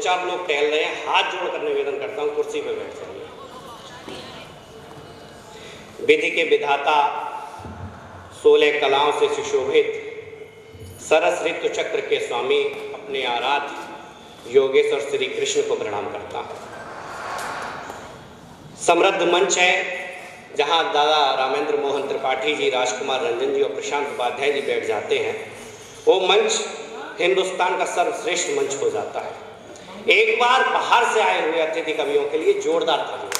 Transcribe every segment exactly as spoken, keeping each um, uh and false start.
चार लोग टहल रहे हैं, हाथ जोड़कर निवेदन करता हूँ कुर्सी पर बैठ जाइए। विधि के विधाता, सोलह कलाओं से सुशोभित, सरस ऋतु चक्र के स्वामी, अपने आराध्य योगेश्वर श्री कृष्ण को प्रणाम करता हूँ। समृद्ध मंच है जहाँ दादा रामेंद्र मोहन त्रिपाठी जी, राजकुमार रंजन जी और प्रशांत उपाध्याय जी बैठ जाते हैं। वो मंच हिंदुस्तान का सर्वश्रेष्ठ मंच हो जाता है। एक बार बाहर से आए हुए अतिथि कवियों के लिए जोरदार तालियां।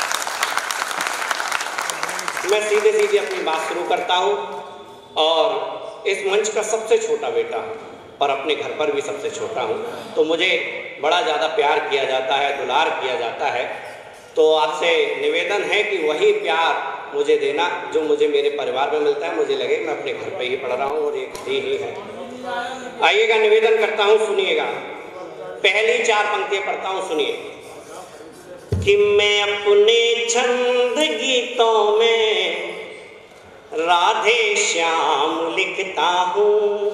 मैं सीधे सीधे अपनी बात शुरू करता हूँ और इस मंच का सबसे छोटा बेटा और अपने घर पर भी सबसे छोटा हूँ, तो मुझे बड़ा ज़्यादा प्यार किया जाता है, दुलार किया जाता है। तो आपसे निवेदन है कि वही प्यार मुझे देना जो मुझे मेरे परिवार में मिलता है। मुझे लगे मैं अपने घर पे ही पढ़ रहा हूँ और एक ही ही है। आइएगा, निवेदन करता हूँ, सुनिएगा। पहली चार पंक्तियाँ पढ़ता हूँ, सुनिए। कि मैं अपने छंद गीतों में राधे श्याम लिखता हूँ,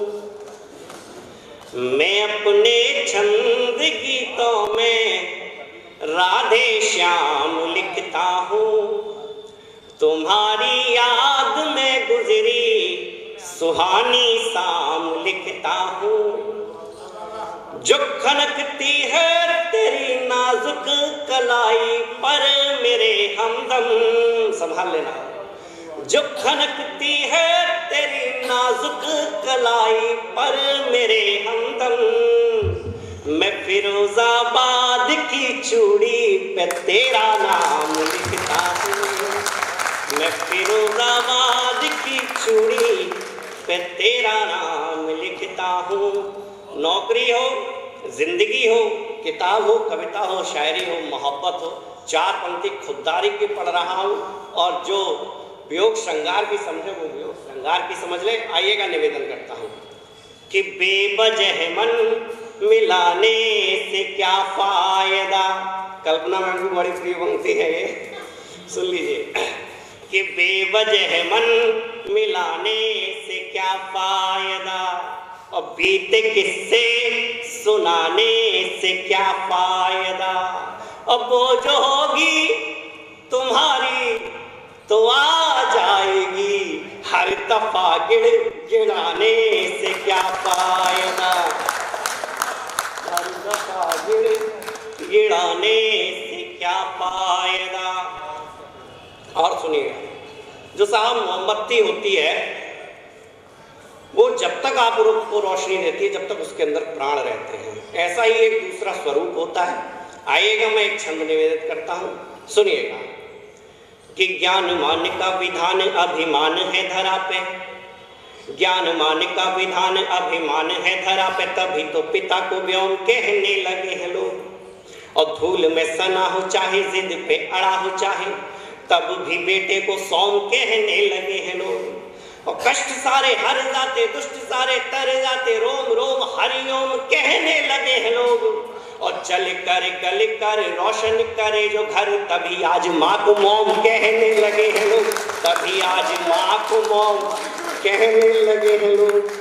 मैं अपने छंद गीतों में राधे श्याम लिखता हूँ, तुम्हारी याद में गुजरी सुहानी शाम लिखता हूँ, जो खनकती है तेरी नाजुक कलाई पर मेरे हमदम, संभाल लेना, जो खनकती है तेरी नाजुक कलाई पर मेरे हमदम, मैं फिरोजाबाद की चूड़ी पे तेरा नाम लिखता हूँ, मैं फिरोजाबाद की चूड़ी पे तेरा नाम लिखता हूँ। नौकरी हो, जिंदगी हो, किताब हो, कविता हो, शायरी हो, मोहब्बत हो, चार पंक्ति खुददारी की पढ़ रहा हूँ और जो वियोग श्रृंगार की समझे वो वियोग श्रृंगार की समझ ले। आइएगा, निवेदन करता हूँ कि बेवजह मन मिलाने से क्या फायदा। कल्पना में भी बड़ी प्रिय पंक्ति है ये, सुन लीजिए। कि बेवजह मन मिलाने से क्या फायदा, और बीते किस्से सुनाने से क्या फायदा, अब वो जो होगी तुम्हारी तो आ जाएगी, हर दफा गिड़ गिड़ाने से क्या फायदा, हर दफा गिड़ गिड़ाने से क्या फायदा। और सुनिएगा, जो साहब मोमबत्ती होती है वो जब तक आप को रोशनी देती है, जब तक उसके अंदर प्राण रहते हैं, ऐसा ही एक दूसरा स्वरूप होता है। आइएगा, मैं एक छंद निवेदित करता हूँ, सुनिएगा। कि ज्ञान मान का विधान अभिमान है धरा पे, ज्ञान मान का विधान अभिमान है धरा पे, तभी तो पिता को व्योम कहने लगे हैं लोग। और धूल में सना हो चाहे, जिद पे अड़ा हो चाहे, तब भी बेटे को सोम कहने लगे हैं लोग। और कष्ट सारे हर जाते, दुष्ट सारे तर जाते, रोम रोम हरिओम कहने लगे हैं लोग। और चल कर गल कर रोशन करे जो घर, तभी आज माँ को मोम कहने लगे हैं लोग, तभी आज माँ को मोम कहने लगे हैं लोग।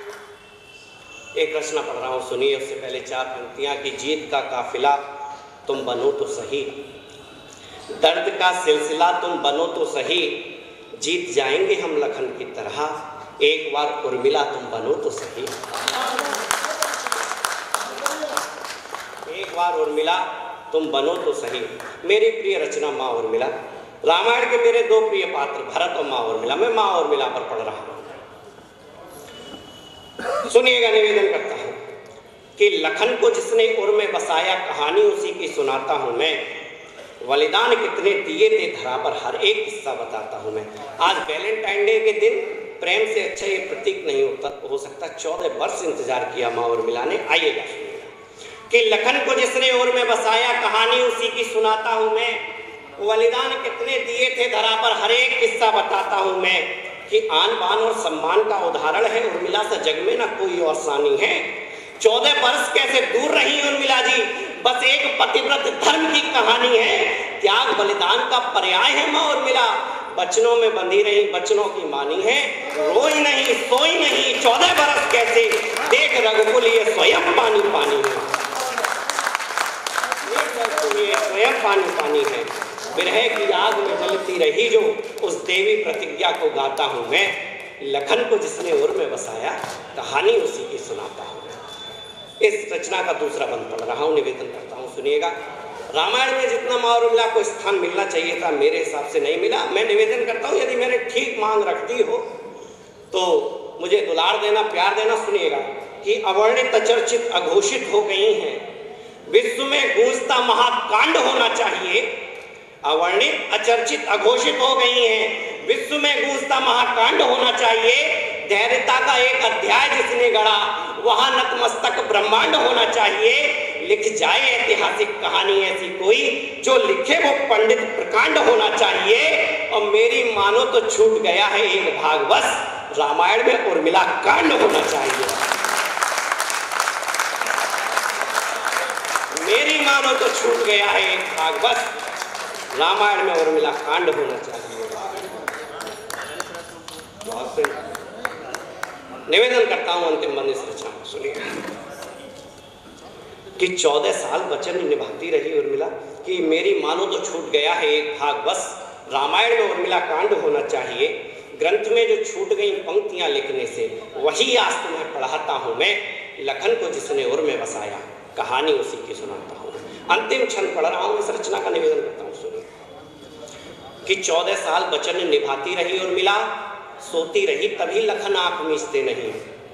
एक रचना पढ़ रहा हूँ, सुनिए। उससे पहले चार पंक्तियाँ की जीत का काफिला तुम बनो तो सही, दर्द का सिलसिला तुम बनो तो सही, जीत जाएंगे हम लखन की तरह, एक बार उर्मिला तुम बनो तो सही, एक बार उर्मिला तुम बनो तो सही। मेरी प्रिय रचना माँ उर्मिला। रामायण के मेरे दो प्रिय पात्र भरत और माँ उर्मिला। मैं माँ उर्मिला पर पढ़ रहा हूँ, सुनिएगा, निवेदन करता हूँ। कि लखन को जिसने उर में बसाया, कहानी उसी की सुनाता हूँ मैं, बलिदान कितने दिए थे धरा पर, हर एक किस्सा बताता हूँ मैं। आज वैलेंटाइन डे के दिन प्रेम से अच्छा ये प्रतीक नहीं होता हो सकता। चौदह वर्ष इंतजार किया माँ उर्मिला ने। आइएगा, सुनिएगा। कि लखन को जिसने ओर में बसाया, कहानी उसी की सुनाता हूँ मैं, बलिदान कितने दिए थे धरा पर, हर एक किस्सा बताता हूँ मैं। कि आन बान और सम्मान का उदाहरण है उर्मिला से जग में ना कोई और सानी है। चौदह वर्ष कैसे दूर रही उर्मिला जी, बस एक पतिव्रत धर्म की कहानी है। त्याग बलिदान का पर्याय है माँ उर्मिला, बचनों में बंधी रही बचनों की मानी है। रोई नहीं सोई नहीं चौदह बरस कैसे, देख रघुकुल ये स्वयं पानी पानी है। स्वयं पानी पानी है। विरह की आग में जलती रही जो उस देवी प्रतिज्ञा को गाता हूँ मैं। लखन को जिसने उर में बसाया, कहानी उसी की सुनाता हूँ। इस रचना का दूसरा बंद पढ़ रहा हूँ, निवेदन करता हूँ, सुनिएगा। रामायण में जितना माँ और उर्मिला को स्थान मिलना चाहिए था, मेरे हिसाब से नहीं मिला। मैं निवेदन करता हूँ, यदि मैंने ठीक मांग रखती हो तो मुझे दुलार देना, प्यार देना। सुनिएगा कि अवर्णित, अचर्चित, अघोषित हो गई हैं, विश्व में गूंजता महाकांड होना चाहिए। अवर्णित, अचर्चित, अघोषित हो गई हैं, विश्व में गूंजता महाकांड होना चाहिए। धैर्यता का एक अध्याय जिसने गढ़ा, वहां नतमस्तक ब्रह्मांड होना चाहिए। लिख जाए ऐतिहासिक कहानी ऐसी कोई, जो लिखे वो पंडित प्रकांड होना चाहिए। और मेरी मानो तो छूट गया है एक भाग, बस रामायण में उर्मिला कांड होना चाहिए। मेरी मानो तो छूट गया है एक भाग, बस रामायण में उर्मिला कांड होना चाहिए। निवेदन करता हूं अंतिम बंद इस रचना को, सुनिए कि चौदह साल वचन निभाती रही उर्मिला, कि मेरी मानो तो छूट गया है एक भाग, बस रामायण में उर्मिला कांड होना चाहिए। ग्रंथ में जो छूट गई पंक्तियां लिखने से, वही आज तुम्हें पढ़ाता हूं मैं। लखन को जिसने उर में बसाया, कहानी उसी की सुनाता हूं। अंतिम क्षण पढ़ रहा हूं, इस रचना का निवेदन करता हूं, सुनिए कि चौदह साल वचन निभाती रही उर्मिला, सोती रही तभी लखन आंख मीचते नहीं।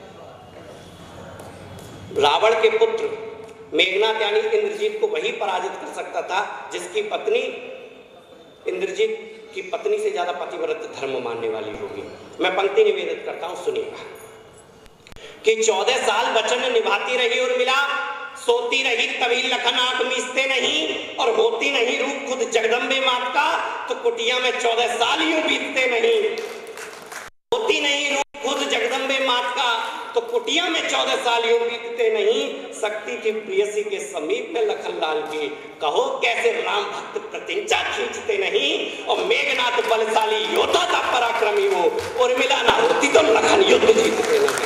रावण के पुत्र मेघनाथ यानी इंद्रजीत को वही पराजित कर सकता था जिसकी पत्नी इंद्रजीत की पत्नी से ज्यादा पतिव्रत धर्म मानने वाली होगी। मैं पंक्ति निवेदित करता हूं, सुनिएगा कि चौदह साल वचन निभाती रही उर्मिला, सोती रही तभी लखन आंख मीचते नहीं। और होती नहीं रूप खुद जगदम्बे मात का, तो कुटिया में चौदह साल यूं बीतते नहीं। होती नहीं रूप खुद जगदम्बे मात का, तो कुटिया में चौदह साल यूं बीतते नहीं। शक्ति थी प्रियसी के समीप में लखन लाल की, कहो कैसे राम भक्त प्रतिज्ञा खींचते नहीं। और मेघनाथ बलशाली योद्धा था पराक्रमी वो, उर्मिला ना होती तो लखन युद्ध जीतते नहीं।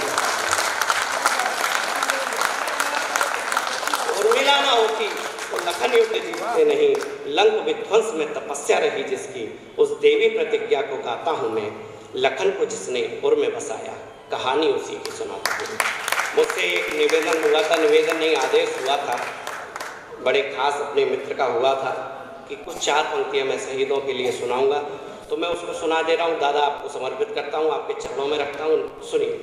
उर्मिला ना होती तो लखन युद्ध जीतते नहीं। लंक विध्वंस में तपस्या रही जिसकी, उस देवी प्रतिज्ञा को गाता हूं मैं। लखन को जिसने उर में बसाया, कहानी उसी की सुनाता हूँ। मुझसे एक निवेदन हुआ था, निवेदन नहीं आदेश हुआ था, बड़े खास अपने मित्र का हुआ था कि कुछ चार पंक्तियां मैं शहीदों के लिए सुनाऊंगा, तो मैं उसको सुना दे रहा हूँ। दादा आपको समर्पित करता हूँ, आपके चरणों में रखता हूँ, सुनिए।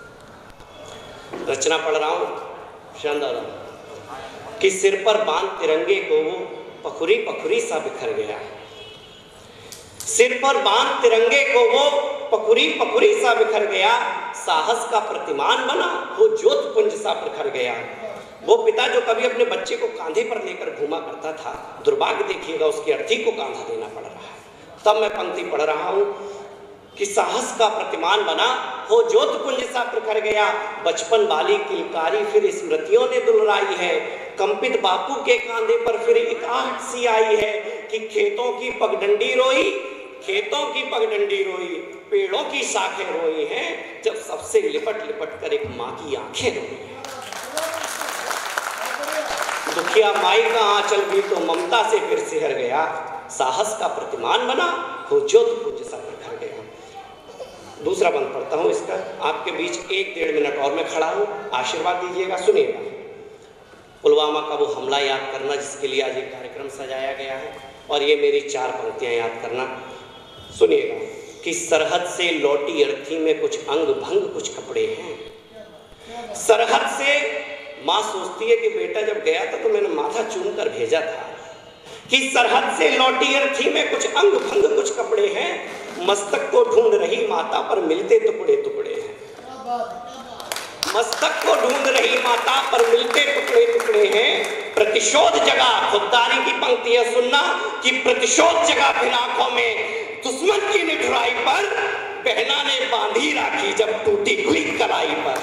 रचना पढ़ रहा हूँ, शानदार कि सिर पर बांध तिरंगे को वो पखुरी पखुरी सा बिखर गया। सिर पर बांध तिरंगे को वो पखुरी पखुरी सा बिखर गया। साहस का प्रतिमान बना वो ज्योत पुंज सा प्रखर गया। वो पिता जो कभी अपने बच्चे को कांधे पर लेकर घूमा करता था, दुर्भाग्य देखिएगा उसकी अर्थी को कांधा देना पड़ रहा है। तब मैं पंक्ति पढ़ रहा हूँ कि साहस का प्रतिमान बना हो ज्योत पुंज सा प्रखर गया। बचपन वाली किलकारी फिर स्मृतियों ने दुलराई है। कंपित बापू के कांधे पर फिर एक आहट सी आई है कि खेतों की पगडंडी रोई, खेतों की पगडंडी रोई, पेड़ों की शाखें रोई हैं, जब सबसे लिपट लिपट कर एक माँ की आंखें रोई हैं। दुखिया माई का आंचल भी तो ममता से फिर सिहर गया। साहस का प्रतिमान बना हो ज्योत पुंज सा प्रखर गया। दूसरा बंद पढ़ता हूँ इसका, आपके बीच एक डेढ़ मिनट और मैं खड़ा हूँ, आशीर्वाद दीजिएगा, सुनिएगा। पुलवामा का वो हमला याद करना जिसके लिए आज ये कार्यक्रम सजाया गया है, और ये मेरी चार पंक्तियां याद करना, सुनिएगा कि सरहद से लौटी अर्थी में कुछ अंग भंग कुछ कपड़े हैं। सरहद से माँ सोचती है कि बेटा जब गया था तो मैंने माथा चूम कर भेजा था, कि सरहद से लौटी अर्थी में कुछ अंग भंग कुछ कपड़े हैं। मस्तक को ढूंढ रही माता पर मिलते टुकड़े टुकड़े हैं। मस्तक को ढूंढ रही माता पर मिलते टुकड़े टुकड़े हैं। प्रतिशोध जगा, खुददारी की पंक्तियां सुनना कि प्रतिशोध जगा फिर आंखों में दुश्मन की निठुराई पर, बहना ने बांधी राखी जब टूटी हुई कलाई पर।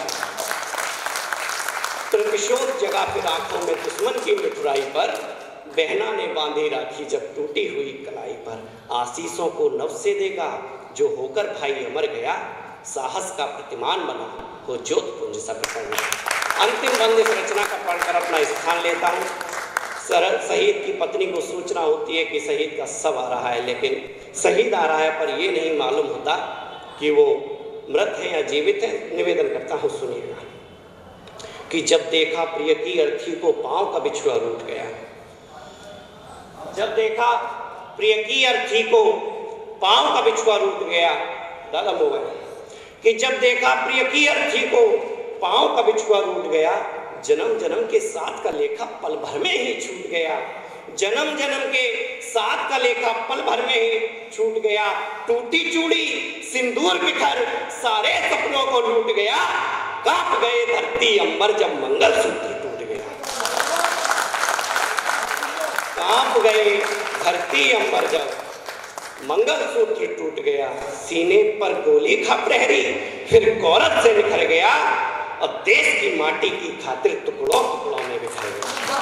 प्रतिशोध जगा फिर आंखों में दुश्मन की निठुराई पर, बहना ने बांधी राखी जब टूटी हुई कलाई पर। आशीषों को नव से देगा जो होकर भाई अमर गया। साहस का प्रतिमान बना हो ज्योत पुंज सा प्रखर गया। अंतिम बंद इस रचना का पढ़कर अपना स्थान लेता हूँ। शहीद की पत्नी को सूचना होती है कि शहीद का शव आ रहा है, लेकिन शहीद आ रहा है पर ये नहीं मालूम होता कि वो मृत है या जीवित है। निवेदन करता हूँ सुनिएगा कि जब देखा प्रिय की अर्थी को पांव का बिछुआ रूठ गया, जब देखा प्रिय की अर्थी को पांव का बिछुआ रूठ गया, दादा मोबाइल, कि जब देखा प्रिय की अर्थी को पांव का बिछुआ रूठ गया, जन्म जन्म के साथ का लेखा पल भर में ही छूट गया, जन्म जन्म के साथ का लेखा पल भर में ही छूट गया, टूटी चूड़ी सिंदूर बिखर सारे सपनों को लूट गया, कांप गए धरती अंबर जब मंगलसूत्र टूट गया, कांप गए धरती अंबर जब मंगलसूत्र टूट गया, सीने पर गोली खा प्रहरी फिर गौरव से निखर गया और देश की माटी की खातिर टुकड़ों टुकड़ों में बिखर गया।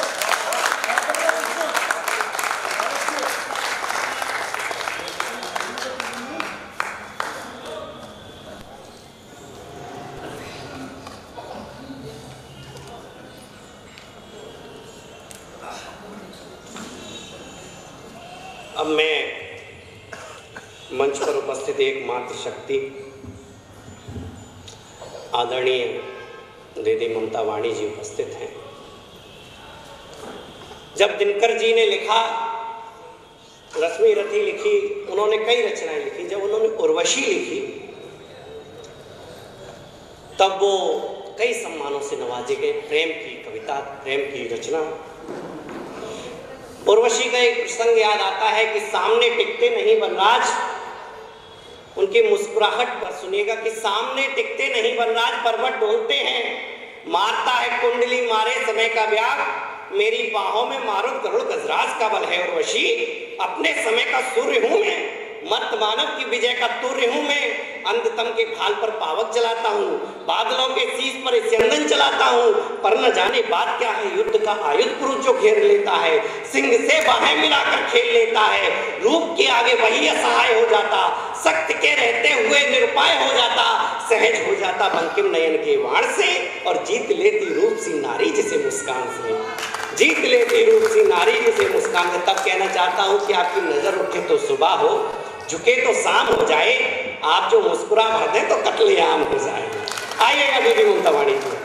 अब मैं मंच पर उपस्थित एकमात्र शक्ति आदरणीय दीदी ममता वाणी जी उपस्थित हैं। जब दिनकर जी ने लिखा, रश्मि रथी लिखी, उन्होंने कई रचनाएं लिखी, जब उन्होंने उर्वशी लिखी तब वो कई सम्मानों से नवाजे गए। प्रेम की कविता, प्रेम की रचना। उर्वशी का एक प्रसंग याद आता है कि सामने टिकते नहीं वनराज, उनकी मुस्कुराहट पर सुनिएगा कि सामने टिकते नहीं वनराज, पर्वत ढूंढते हैं, मारता है कुंडली मारे समय का ब्याग, मेरी बाहों में मारुत गरुड़ गजराज का बल है। उर्वशी, अपने समय का सूर्य हूं मैं, मर्त मानव की विजय का तूर्य हूं मैं, अंधतम के भाल पर पावक जलाता हूँ, बादलों के शीश पर स्यंदन चलाता हूँ, पर न जाने बात क्या है युद्ध का आयुध पुरुष जो घेर लेता है, सिंह से बाहें मिलाकर खेल लेता है, रूप के आगे वही असहाय हो जाता, सख्त के रहते हुए निरुपाय हो जाता, सहज हो जाता बंकिम नयन के वाण से, और जीत लेती रूप सी नारी जिसे मुस्कान से, जीत लेती रूप सी नारी जिसे मुस्कान से। तब कहना चाहता हूँ कि आपकी नजर उठे तो सुबह हो, झुके तो शाम हो जाए, आप जो मुस्कुरा भर दें तो कत्लेआम हो जाए। आइएगा दीदी ममता वाणी।